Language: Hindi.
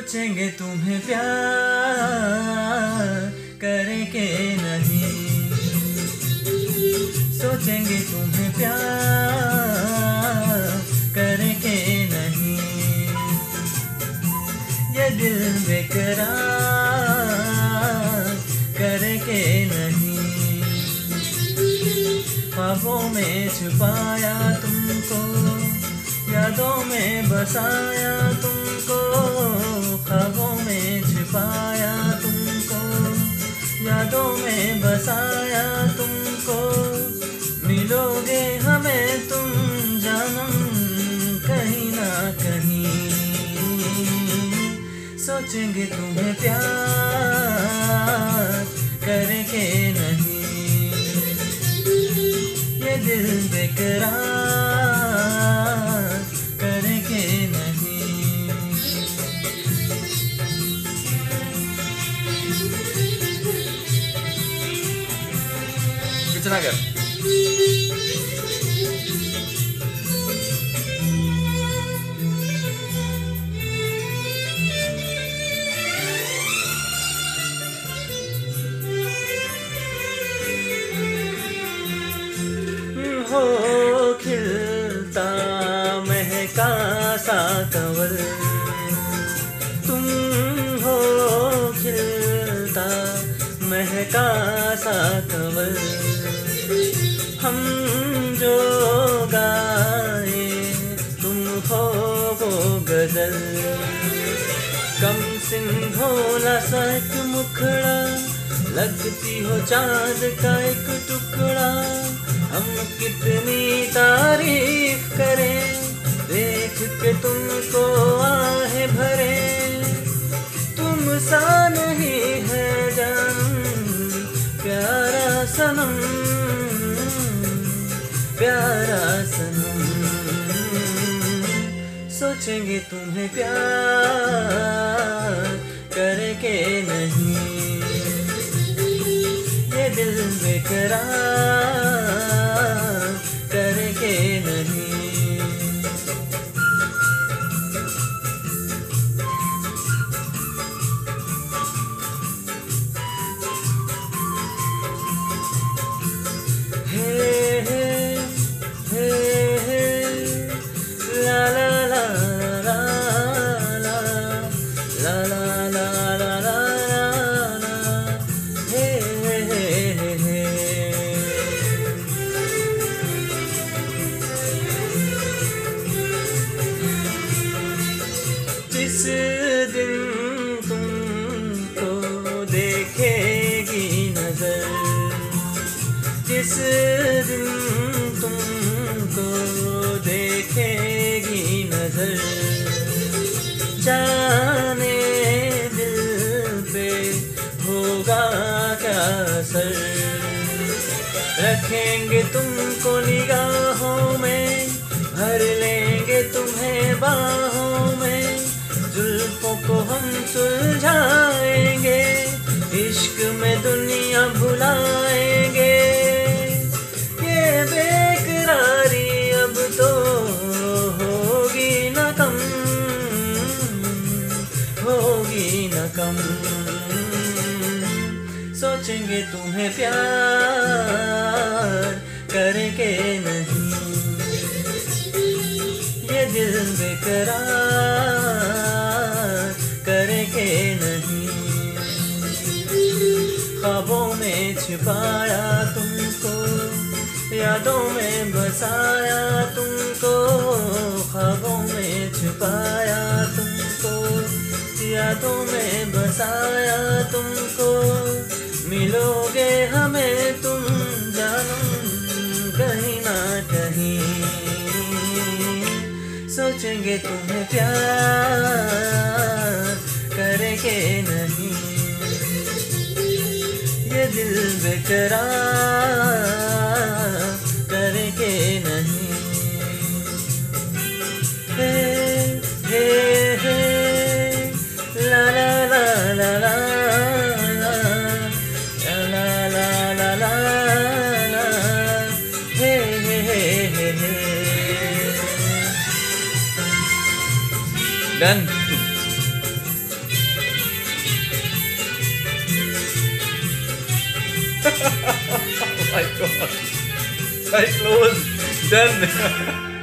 सोचेंगे तुम्हें प्यार करें के नहीं, सोचेंगे तुम्हें प्यार करें के नहीं। ये दिल बेकरार करे के नहीं, ख्वाबों में छुपाया तुमको, यादों में बसाया तुमको, ख्वाबों में छुपाया तुमको, यादों में बसाया तुमको। मिलोगे हमें तुम जानम कहीं ना कहीं, सोचेंगे तुम्हें प्यार करें के नहीं। ये दिल बेकरार करें के नहीं। कितना कर हो खिलता महका सा कंवल, तुम हो खिलता महका सा कंवल। हम जो गाए तुम हो वो गजल, कम सिन भोला सा एक मुखड़ा, लगती हो चाँद का एक टुकड़ा। हम कितनी तारीफ करें देख के तुमको आहें भरे, तुम सा नहीं है जानम प्यारा सनम, प्यारा सनम। सोचेंगे तुम्हें प्यार करे के नहीं, ये दिल बेकरार करे के नहीं। हे हे हे हे ला ला ला ला ला ला ला ला ला ला ला हे हे हे हे। जिस दिन तुमको देखेगी नजर, जिस दिन तुमको देखेगी नजर, जाने दिल पे होगा क्या असर। रखेंगे तुमको निगाहों में, भर लेंगे तुम्हें बाहों में, जुल्फों को हम सुलझाएंगे, इश्क में दुनिया भुलाएंगे। ये बेकरारी अब तो होगी न कम, होगी न कम। सोचेंगे तुम्हें प्यार करे के नहीं, ये दिल बेकरार करे के नहीं। ख्वाबों में छिपाया तुमको, यादों में बसाया तुमको, ख्वाबों में छिपाया तुमको, यादों में बसाया तुमको। मिलोगे हमें तुम जानम कहीं ना कहीं, सोचेंगे तुम्हें प्यार करे के नहीं, ये दिल बेकरार करे के नहीं। हे हे हे ला ला ला ला ला ला ला ला ला ला हे हे हे हे। Done. my god. Cyclone. Done.